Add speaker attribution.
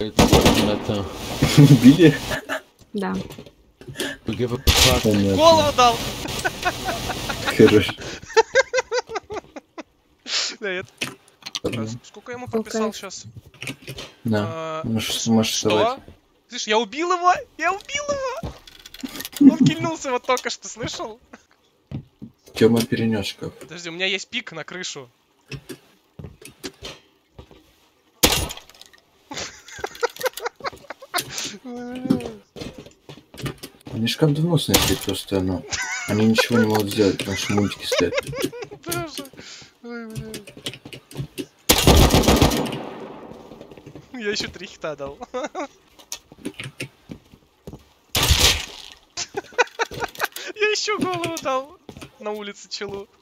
Speaker 1: Это...
Speaker 2: Убили?
Speaker 3: Да.
Speaker 4: Голову дал!
Speaker 2: Хорош.
Speaker 4: Сколько я ему прописал сейчас?
Speaker 2: Да. Можешь
Speaker 4: что? Слышь, я убил его! Я убил его! Он кильнулся вот только что, слышал?
Speaker 2: Тёма перенёс шкаф.
Speaker 4: Подожди, у меня есть пик на крышу.
Speaker 2: Они шкаф давно снесли, просто они ничего не могут сделать, потому что мультики стоят.
Speaker 4: Я еще 3 хита дал. Я еще голову дал на улице челу.